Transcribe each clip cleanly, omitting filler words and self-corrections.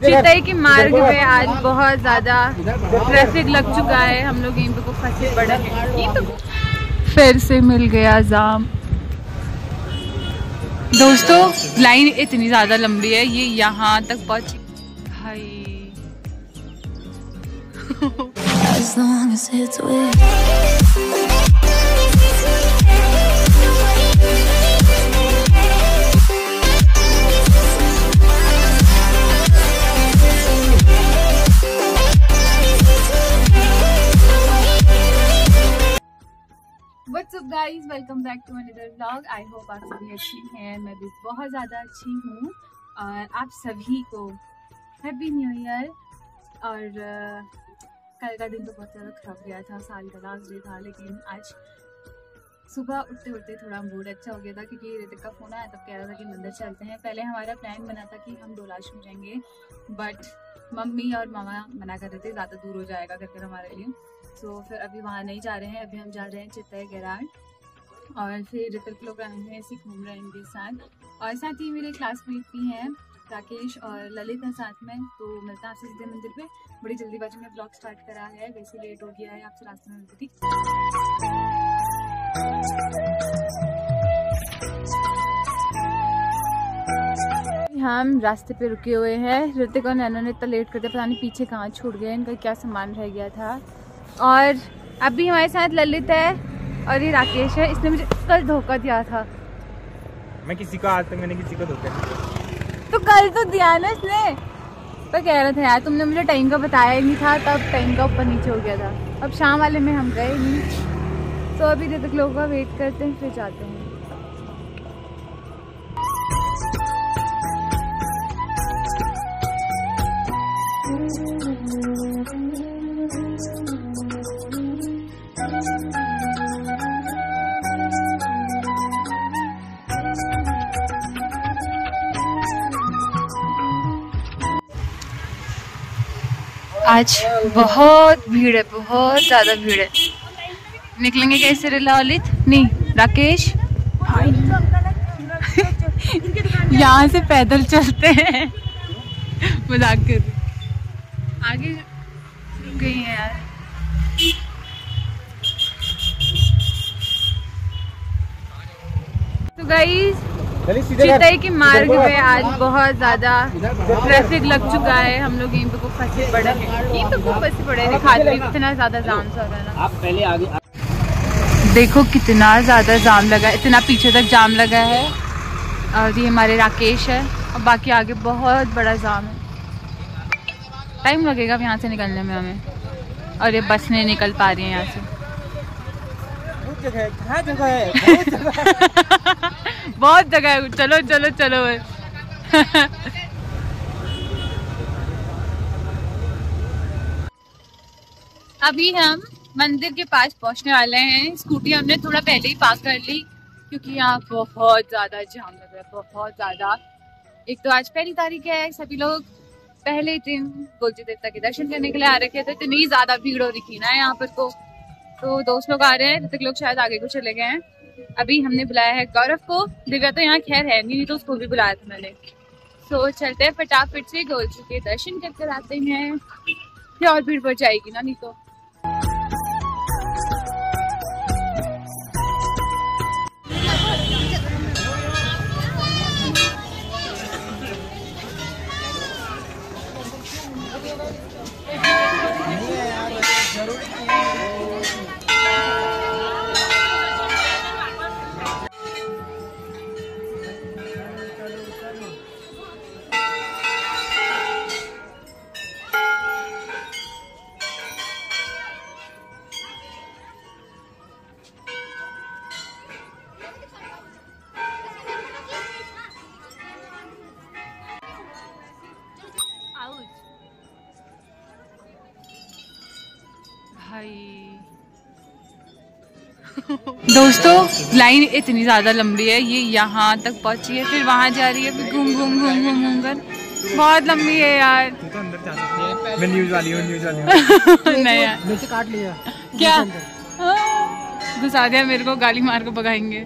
चितई के मार्ग में आज बहुत ज्यादा ट्रैफिक लग चुका है। हम लोग यहीं पे को फंसे पड़े हैं। फिर से मिल गया जाम। दोस्तों लाइन इतनी ज्यादा लंबी है, ये यहाँ तक पहुंची भाई। What's up guys, welcome back to another vlog। I hope आप सभी अच्छी हैं, मैं भी बहुत ज़्यादा अच्छी हूँ। और आप सभी को हैप्पी न्यू ईयर। और कल का दिन तो बहुत ज़्यादा खराब गया था, साल का लास्ट डे था, लेकिन आज सुबह उठते उठते थोड़ा मूड अच्छा हो गया था क्योंकि ऋतिक का फ़ोन आया, तब कह रहा था कि मंदिर चलते हैं। पहले हमारा प्लान बना था कि हम डोलाश्रम जाएंगे, बट मम्मी और मामा मना कर रहे थे, ज़्यादा दूर हो जाएगा करके हमारे लिए। तो फिर अभी वहाँ नहीं जा रहे हैं, अभी हम जा रहे हैं चितई गैराज। और फिर ऋतिक लोग आए हैं, ऐसे घूम रहे हैं इनके साथ। और साथ ही मेरे क्लासमेट भी हैं, राकेश और ललित हैं साथ में। तो मिलते हैं आपसे सीधे मंदिर पे। बड़ी जल्दीबाजी में ब्लॉग स्टार्ट करा है, वैसे लेट हो गया है, आपसे रास्ते में मिलती थी। हम रास्ते पे रुके हुए हैं। ऋतिक और नैनो ने इतना लेट कर दिया, पता नहीं पीछे कहाँ छूट गए, इनका क्या सामान रह गया था। और अभी हमारे साथ ललित है और ये राकेश है। इसने मुझे कल धोखा दिया था। मैं किसी को आज तक मैंने किसी को धोखा नहीं दिया। तो कल तो दिया ना इसने, तो कह रहा था यार तुमने मुझे टाइम का बताया ही नहीं था, तब टाइम का ऊपर नीचे हो गया था। अब शाम वाले में हम गए नहीं, तो अभी ऋतिक लोगों का वेट करते हैं, फिर जाते हैं। आज बहुत भीड़ है, बहुत ज्यादा भीड़ है। निकलेंगे कैसे रे ललित? नहीं राकेश, यहाँ से पैदल चलते हैं। मजाक कर, आगे रुक गई है यार। तो गाइस चितई के मार्ग में आज बहुत ज्यादा ट्रैफिक लग चुका है। हम लोग यहीं पे को फंसे पड़े हैं, यहीं पे को फंसे पड़े हैं। खाली इतना ज्यादा जाम सा होता है ना। आप पहले आगे देखो कितना ज्यादा जाम लगा है, इतना पीछे तक जाम लगा है। और ये हमारे राकेश है, और बाकी आगे बहुत बड़ा जाम है। टाइम लगेगा यहाँ से निकलने में हमें, और ये बस नहीं निकल पा रही है यहाँ से। जगह है बहुत जगह है, चलो चलो चलो। अभी हम मंदिर के पास पहुंचने वाले हैं। स्कूटी हमने थोड़ा पहले ही पार्क कर ली क्योंकि यहाँ बहुत ज्यादा जाम लग रहा है, बहुत ज्यादा। एक तो आज पहली तारीख है, सभी लोग पहले दिन गोलजी देवता के दर्शन करने के लिए आ रखे थे। इतनी ज्यादा भीड़ हो रही थी ना यहाँ पर। तो दोस्त लोग आ रहे हैं, ऋतिक लोग शायद आगे को चले गए हैं। अभी हमने बुलाया है गौरव को, दिव्या तो यहाँ खैर है नहीं, तो उसको भी बुलाया था मैंने। तो चलते हैं फटाफट से गोलजी के दर्शन करके आते हैं, फिर और भीड़ बढ़ जाएगी ना, नहीं तो। दोस्तों लाइन इतनी ज्यादा लंबी है, ये यहाँ तक पहुंची है, फिर वहाँ जा रही है, फिर घूम घूम घूम घूम घूम कर बहुत लंबी है यार। तू तो अंदर जा सकती है। मैं न्यूज़ वाली हूँ। नहीं यार, मेरे से काट लिया क्या घुसा दिया मेरे को, गाली मार को भगाएंगे।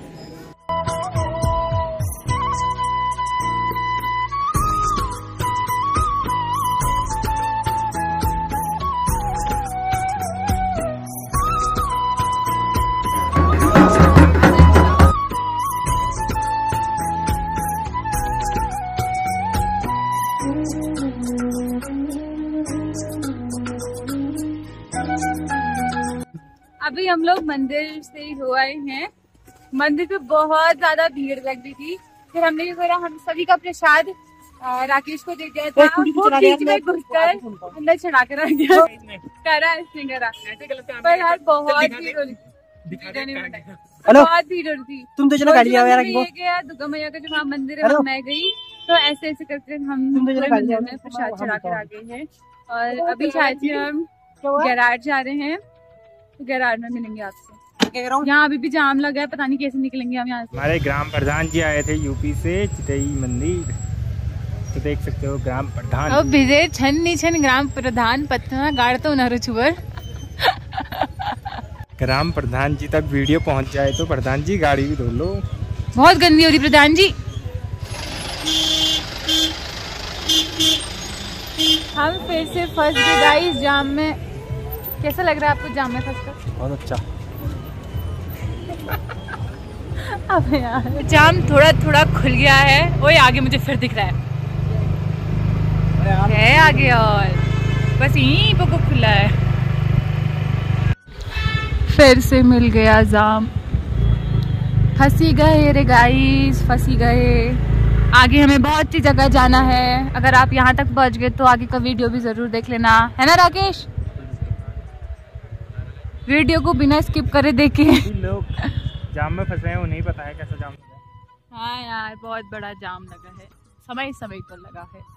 अभी हम लोग मंदिर से ही हो आए हैं। मंदिर पे बहुत ज्यादा भीड़ लग रही थी, फिर हमने क्या करा, हम सभी का प्रसाद राकेश को दे दिया था। वो बीच में घुसकर अंदर चढ़ा कर रख दिया। करा इसने करा, पर यार बहुत भीड़ हो रही थी, बहुत भीड़ हो रही थी। तुम तो चलो गाड़ी यार, दुर्गा मैया का जो वहाँ मंदिर है मैं गई, तो ऐसे ऐसे करके हम मंदिर में प्रसाद चढ़ा कर आ गए हैं। और अभी शायद से हम गैराज जा रहे हैं, तो गैराज में मिलेंगे आपसे। यहाँ अभी भी जाम लगा है, पता नहीं कैसे निकलेंगे हम यहाँ से। हमारे ग्राम प्रधान जी आए थे यूपी से, चितई मंदिर, तो देख सकते हो ग्राम प्रधान। अब विजय छन नी छन ग्राम प्रधान पतना गाड़ तो न रुचुवर। ग्राम प्रधान जी तक वीडियो पहुँच जाए तो प्रधान जी गाड़ी भी धो लो। बहुत गंदी हो रही प्रधान जी। हम फिर से फंस गए गाइस जाम में। कैसा लग रहा है आपको जाम में फंसकर? बहुत अच्छा। अब यार जाम थोड़ा थोड़ा खुल गया है। ओए आगे मुझे फिर दिख रहा है आगे, और बस यहीं को खुला है। फिर से मिल गया जाम। फंसी गए रे गाइस, फंसी गए। आगे हमें बहुत सी जगह जाना है। अगर आप यहाँ तक पहुँच गए तो आगे का वीडियो भी जरूर देख लेना, है ना राकेश? वीडियो को बिना स्किप करे देखे। लोग जाम में फंसे हैं, उन्हें पता है कैसा जाम लगा है। हाँ यार बहुत बड़ा जाम लगा है, समय समय पर लगा है।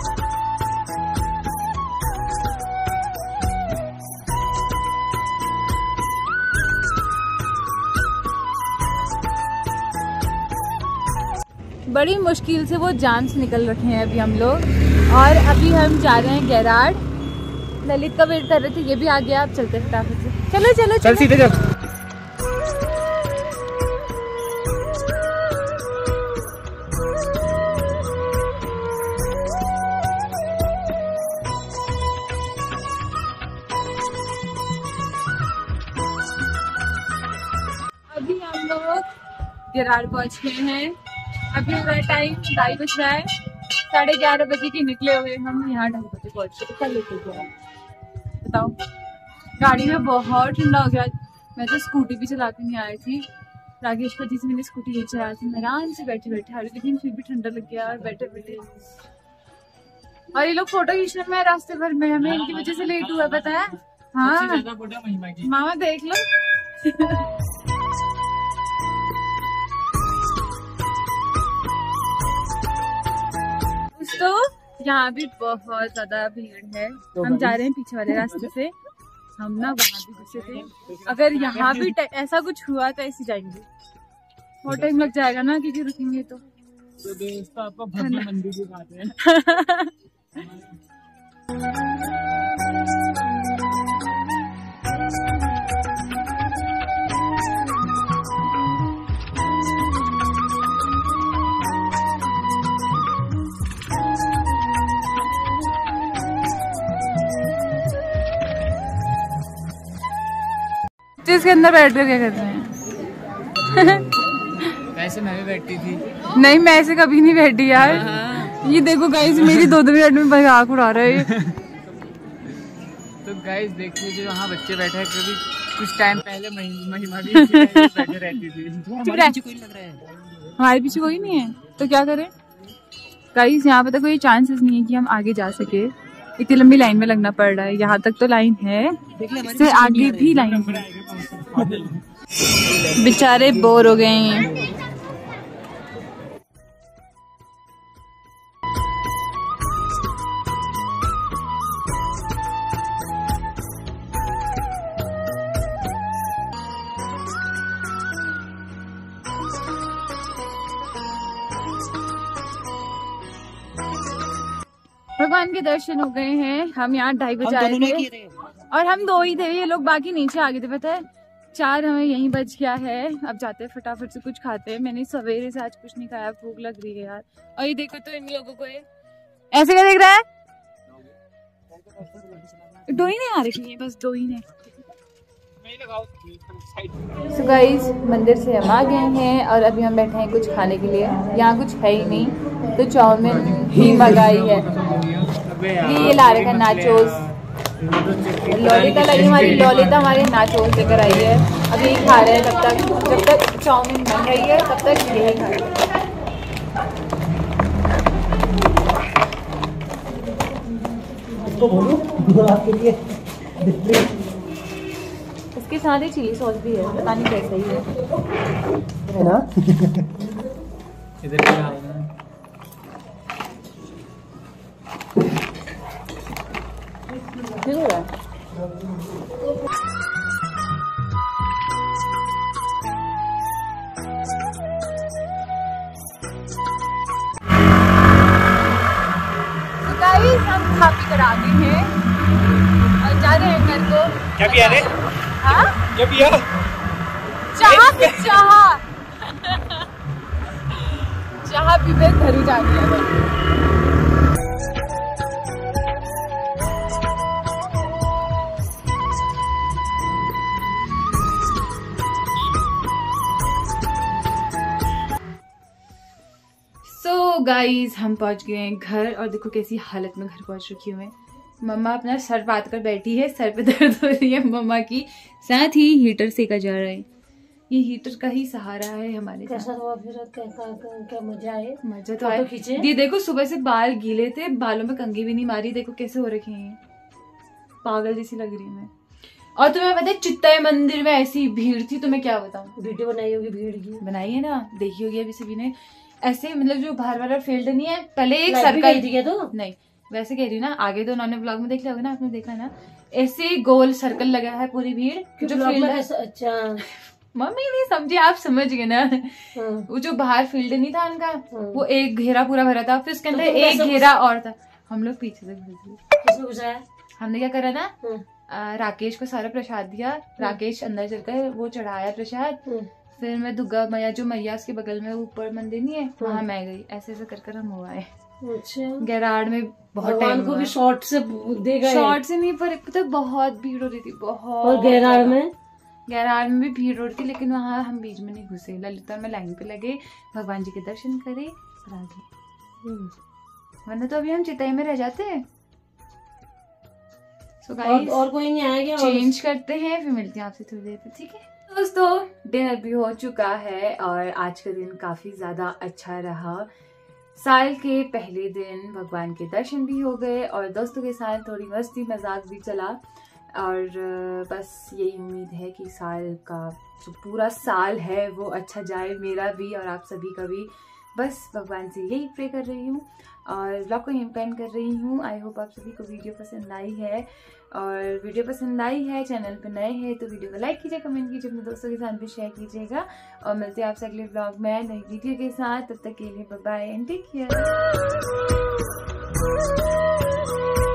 बड़ी मुश्किल से वो जाम से निकल रखे हैं अभी हम लोग, और अभी हम जा रहे हैं गैराज। ललित का वेट कर रहे थे, ये भी आ गया। आप चलते फटाफट से। चलो चलो चल सीधे चल। अभी हम लोग गैराज पहुंच गए हैं। अभी हमारा टाइम 2:30 बज रहा है। 11:30 बजे के निकले हुए हम यहाँ 2:30 बजे पहुंचे। बताओ, गाड़ी में बहुत ठंडा हो गया। मैं तो स्कूटी भी चलाती नहीं आई थी। राकेश जी से मैंने स्कूटी नहीं चलाई थी, मैं आराम से बैठे बैठे आ रही, लेकिन फिर भी ठंडा लग गया बैठे बैठे। और ये लोग फोटो खींचने में रास्ते भर में, हमें इनकी वजह से लेट हुआ, पता है? हाँ मामा देख लो। तो यहाँ भी बहुत ज्यादा भीड़ है। हम जा रहे हैं पीछे वाले रास्ते से। हम ना वहाँ भी घुसे थे। अगर यहाँ भी ऐसा कुछ हुआ तो ऐसे जाएंगे। बहुत टाइम लग जाएगा ना, क्योंकि रुकेंगे तो आपको भव्य मंदिर की बात है। इसके अंदर बैठ कर क्या करते हैं? वैसे मैं भी बैठती थी। नहीं, मैं ऐसे कभी नहीं बैठी यार। ये देखो गाइस, मेरी 2 मिनट में मजाक उड़ा रहे हैं। तो गाइस देखिए, जो वहाँ बच्चे बैठे हैं, कभी कुछ टाइम पहले महिमा भी बैठे रहती थी। हमारे पीछे कोई लग रहा है। हमारे पीछे कोई नहीं है तो क्या करें गाइस? यहाँ पे तो कोई चांसेस नहीं है कि हम आगे जा सके। इतनी लंबी लाइन में लगना पड़ रहा है। यहाँ तक तो लाइन है, इससे आगे भी लाइन है। बेचारे बोर हो गए हैं। भगवान के दर्शन हो गए हैं। हम यहाँ 2:30 बजे आए थे और हम 2 ही थे। ये लोग बाकी नीचे आ गए थे, पता है? 4 हमें यहीं बच गया है। अब जाते हैं फटाफट से कुछ खाते हैं। मैंने सवेरे से आज कुछ नहीं खाया, भूख लग रही है यार। और ये देखो तो इन लोगों को ऐसे क्या देख रहा है? 2 ही नहीं आ रही है, बस 2 ही ने। So guys, मंदिर से हम आ गए हैं और अभी हम बैठे हैं कुछ खाने के लिए। यहाँ कुछ है ही नहीं तो चाउमीन ही मंगाई है। ये ला रखा नाचोस। ललिता लगी हमारी, ललिता हमारे नाचोस लेकर आई है। अब यही खा रहे हैं जब तक चाउमीन बन रही है तब तक यही खा रहे हैं। इसके साथ ही चिली सॉस भी है, पता नहीं कैसा ही है ना। इधर क्या है ना? ठीक हो रहा है। हम खा पी कर आ गए हैं और जा रहे हैं घर को। क्या पिया रे? हाँ? क्या पिया? चाह पी पे घर ही जा रही है। सो गाइज हम पहुंच गए हैं घर और देखो कैसी हालत में घर पहुंच रखी हूँ मैं। मम्मा अपना सर बात कर बैठी है, सर पे दर्द हो रही है मम्मा की। साथ ही हीटर सेका जा रहा है, ये हीटर का ही सहारा है हमारे। कैसा हुआ फिर? क्या मजा है? मजा तो आया। ये देखो सुबह से बाल गीले थे, बालों में कंघी भी नहीं मारी, देखो कैसे हो रखे हैं, पागल जैसी लग रही है मैं। और तुम्हें पता है चित्तई मंदिर में ऐसी भीड़ थी, तुम्हें क्या बताऊं। वीडियो बनाई होगी भीड़ की? बनाई है ना, देखी होगी अभी सभी ने। ऐसे मतलब जो बाहर वाला फील्ड नहीं है, पहले एक सर्कल थी तो नहीं, वैसे कह रही हूँ ना, आगे तो उन्होंने ब्लॉग में देख लिया होगा ना, आपने देखा ना, ऐसे गोल सर्कल लगा है पूरी भीड़ जो फील्ड है। अच्छा मम्मी नहीं समझी, आप समझ गए ना। वो जो बाहर फील्ड नहीं था उनका, वो एक घेरा पूरा भरा था, फिर उसके अंदर एक घेरा और था। हम लोग पीछे से घुस गए। हमने क्या करा था, राकेश को सारा प्रसाद दिया, राकेश अंदर चलकर वो चढ़ाया प्रसाद, फिर मैं दुर्गा मैया जो मैया उसके बगल में ऊपर मंदिर नहीं है, वहाँ मैं गई। ऐसे ऐसे कर हम हुआ है। अच्छा गैराड में बहुत टाइम को भी शॉर्ट से देगा, शॉर्ट से नहीं, पर तो बहुत भीड़ हो रही थी बहुत। और गैराड में भी भीड़ हो रही थी, लेकिन वहाँ हम बीच में नहीं घुसे। ललिता में लाइन पे लगे, भगवान जी के दर्शन करे और आ गए, वरना तो अभी हम चिताई में रह जाते हैं। So guys, और कोई नहीं आएगा, चेंज करते हैं, फिर मिलते हैं आपसे थोड़ी देर पे, ठीक है दोस्तों। डिनर भी हो चुका है और आज का दिन काफी ज्यादा अच्छा रहा। साल के पहले दिन भगवान के दर्शन भी हो गए और दोस्तों के साथ थोड़ी मस्ती मजाक भी चला। और बस यही उम्मीद है कि साल का जो पूरा साल है वो अच्छा जाए, मेरा भी और आप सभी का भी। बस भगवान से यही प्रे कर रही हूँ और ब्लॉग को यहीं पेंड कर रही हूँ। आई होप आप सभी को वीडियो पसंद आई है, और वीडियो पसंद आई है, चैनल पे नए हैं तो वीडियो को लाइक कीजिए, कमेंट कीजिए, अपने दोस्तों के साथ भी शेयर कीजिएगा। और मिलते हैं आपसे अगले ब्लॉग में नई वीडियो के साथ। तब तक के लिए bye bye and take care.